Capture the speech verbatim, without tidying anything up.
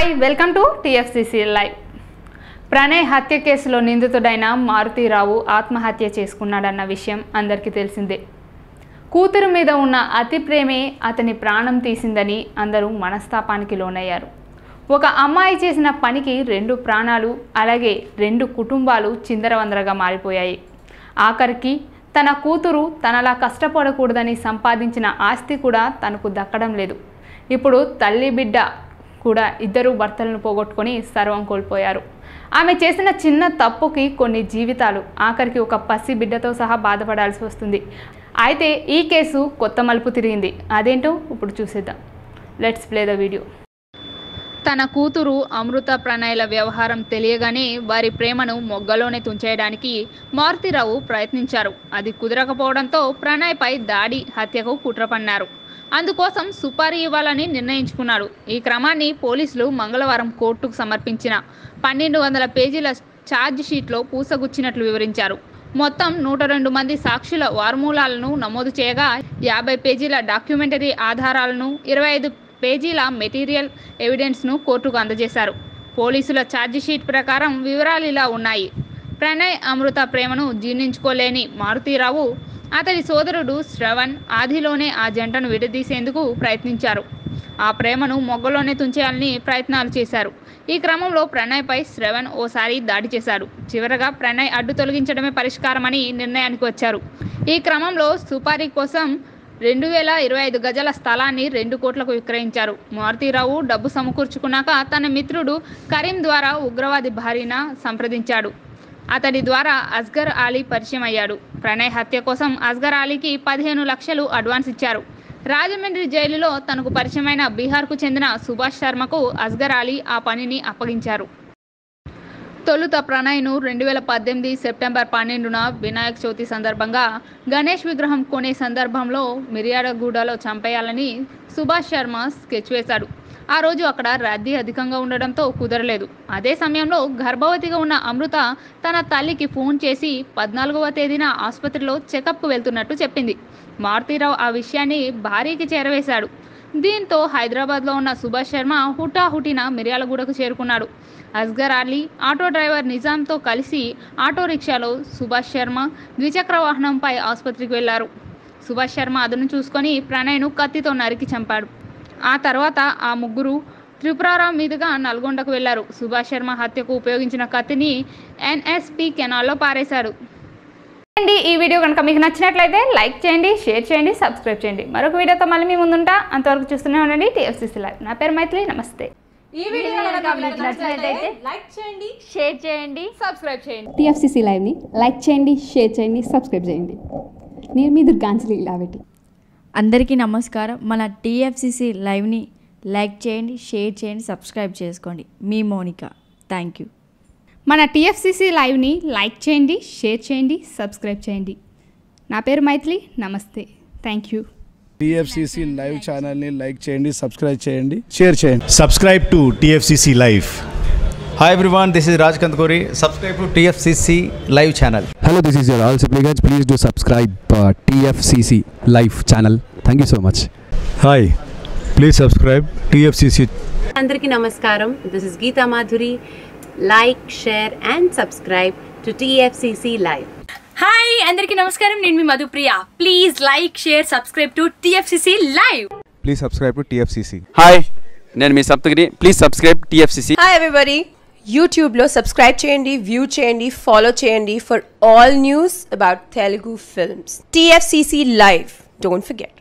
Hi welcome to TFCC live. Pranay హత్య కేసులో నిందితుడైన మారుతీరావు ఆత్మహత్య చేసుకున్నాడన్న విషయం అందరికీ తెలిసిందే. కూతురు మీద ఉన్న అతి ప్రేమే అతని ప్రాణం తీసిందని అందరూ మనస్తాపానికి లోనయ్యారు. ఒక అమ్మాయి చేసిన పనికి రెండు ప్రాణాలు అలాగే రెండు కుటుంబాలు చిందరవందరగా మారిపోయాయి. ఆఖరికి తన కూతురు తనలా కష్టపడకూడదని సంపాదించిన ఆస్తి కూడా తనకు దక్కడం లేదు. ఇప్పుడు తల్లి బిడ్డ కూడా ఇద్దరు భర్తలను పోగొట్టుకొని సర్వం కోల్పోయారు. ఆమె చేసిన చిన్న తప్పుకి కొన్ని జీవితాలు ఆఖరికి ఒక పసి బిడ్డతో సహా బాధపడాల్సి వస్తుంది. అయితే ఈ కేసు కొత్త మలుపు తిరిగింది. అదేంటో ఇప్పుడు చూసేద్దాం. Let's play the video. తన కూతురు అమృత ప్రణయ్ల వ్యవహారం తెలియగానే వారి ప్రేమను మొగ్గలోనే తుంచేయడానికి మారుతీరావు ప్రయత్నించారు. అది కుదరకపోవడంతో ప్రణయ్పై దాడి హత్యకు కుట్ర పన్నారు. అందుకోసం సుపారీ ఇవ్వాలని నిర్ణయించుకున్నాడు. ఈ క్రమాన్ని పోలీసులు మంగళవారం కోర్టుకు సమర్పించిన పన్నెండు వందల పేజీల ఛార్జ్ షీట్లో పూసగుచ్చినట్లు వివరించారు. మొత్తం నూట రెండు మంది సాక్షుల వార్మూలాలను నమోదు చేయగా యాభై పేజీల డాక్యుమెంటరీ ఆధారాలను ఇరవై ఐదు పేజీల మెటీరియల్ ఎవిడెన్స్ను కోర్టుకు అందజేశారు. పోలీసుల ఛార్జ్ షీట్ ప్రకారం వివరాలు ఇలా ఉన్నాయి. ప్రణయ్ అమృత ప్రేమను జీర్ణించుకోలేని మారుతీరావు అతడి సోదరుడు శ్రవణ్ ఆదిలోనే ఆ జంటను విడదీసేందుకు ప్రయత్నించారు. ఆ ప్రేమను మొగ్గలోనే తుంచేయాలని ప్రయత్నాలు చేశారు. ఈ క్రమంలో ప్రణయ్పై శ్రవణ్ ఓసారి దాడి చేశాడు. చివరగా ప్రణయ్ అడ్డు తొలగించడమే పరిష్కారమని నిర్ణయానికి వచ్చారు. ఈ క్రమంలో సుపారీ కోసం రెండు వేల ఇరవై ఐదు గజాల స్థలాన్ని రెండు కోట్లకు విక్రయించారు. మారుతీరావు డబ్బు సమకూర్చుకున్నాక తన మిత్రుడు కరీం ద్వారా ఉగ్రవాది భార్యను సంప్రదించాడు. అతడి ద్వారా అస్గర్ అలీ పరిచయం అయ్యాడు. ప్రణయ్ హత్య కోసం అస్గర్ అలీకి పదిహేను లక్షలు అడ్వాన్స్ ఇచ్చారు. రాజమండ్రి జైలులో తనకు పరిచయమైన బీహార్కు చెందిన సుభాష్ శర్మకు అస్గర్ అలీ ఆ పనిని అప్పగించారు. తొలుత ప్రణయ్ను రెండు వేల పద్దెనిమిది సెప్టెంబర్ పన్నెండున వినాయక చవితి సందర్భంగా గణేష్ విగ్రహం కొనే సందర్భంలో మిర్యాలగూడలో చంపేయాలని సుభాష్ శర్మ స్కెచ్ వేశాడు. ఆ రోజు అక్కడ రద్దీ అధికంగా ఉండడంతో కుదరలేదు. అదే సమయంలో గర్భవతిగా ఉన్న అమృత తన తల్లికి ఫోన్ చేసి పద్నాలుగవ తేదీన ఆసుపత్రిలో చెకప్కు వెళ్తున్నట్టు చెప్పింది. మారుతీరావు ఆ విషయాన్ని భార్యకి చేరవేశాడు. దీంతో హైదరాబాద్లో ఉన్న సుభాష్ శర్మ హుటాహుటిన మిర్యాలగూడకు చేరుకున్నాడు. అస్గర్ అలీ ఆటో డ్రైవర్ నిజాంతో కలిసి ఆటో రిక్షాలో సుభాష్ శర్మ ద్విచక్ర వాహనంపై ఆసుపత్రికి వెళ్లారు. సుభాష్ శర్మ అదును చూసుకొని ప్రణయ్ను కత్తితో నరికి చంపాడు. ఆ తర్వాత ఆ ముగ్గురు త్రిపురారాం మీదుగా నల్గొండకు వెళ్లారు. సుభాష్ శర్మ హత్యకు ఉపయోగించిన కత్తిని ఎన్ఎస్పి కెనాల్లో పారేశాడు. ఈ వీడియో కనుక మీకు నచ్చినట్లయితే లైక్ చేయండి, షేర్ చేయండి, సబ్స్క్రైబ్ చేయండి. మరొక వీడియోతో మళ్ళీ మీ ముందుంటా. అంతవరకు చూస్తూనే ఉండండి టీఎఫ్సీసీ లైవ్. నా పేరు మైథిలి. నమస్తే. ఈ వీడియో కనుక మీకు నచ్చినట్లయితే లైక్ చేయండి, షేర్ చేయండి, సబ్స్క్రైబ్ చేయండి. టీఎఫ్సీసీ లైవ్ని లైక్ చేయండి, షేర్ చేయండి, సబ్స్క్రైబ్ చేయండి. నేను మీ దుర్గాంజలి ఇలావెట్టి. అందరికీ నమస్కారం. మన టీఎఫ్సీసీ లైవ్ని లైక్ చేయండి, షేర్ చేయండి, సబ్స్క్రైబ్ చేసుకోండి. మీ మోనిక. Thank you. మన టీఎఫ్సీసీ లైవ్ని లైక్ చేయండి, షేర్ చేయండి, సబ్స్క్రైబ్ చేయండి. నా పేరు మైథిలి. నమస్తే. Thank you. టీఎఫ్సీసీ లైవ్ ఛానల్ని లైక్ చేయండి, సబ్స్క్రైబ్ చేయండి, షేర్ చేయండి. Subscribe to T F C C Live. Hi everyone, this is Raj Kantkori. Subscribe to T F C C Live channel. Hello, this is your all supplicants. Please do subscribe uh, T F C C Live channel. Thank you so much. Hi, please subscribe T F C C. Andarki namaskaram. This is Geeta Madhuri. Like, share and subscribe to T F C C Live. Hi అందరికీ నమస్కారం. నేను మీ Madhupriya. Please like, share, subscribe to TFCC live. Please subscribe to T F C C. Hi, నేను మీ Saptagiri. Please subscribe T F C C. Hi everybody. యూట్యూబ్లో subscribe చేయండి, view చేయండి, follow చేయండి for all news about Telugu films. T F C C Live. Don't forget.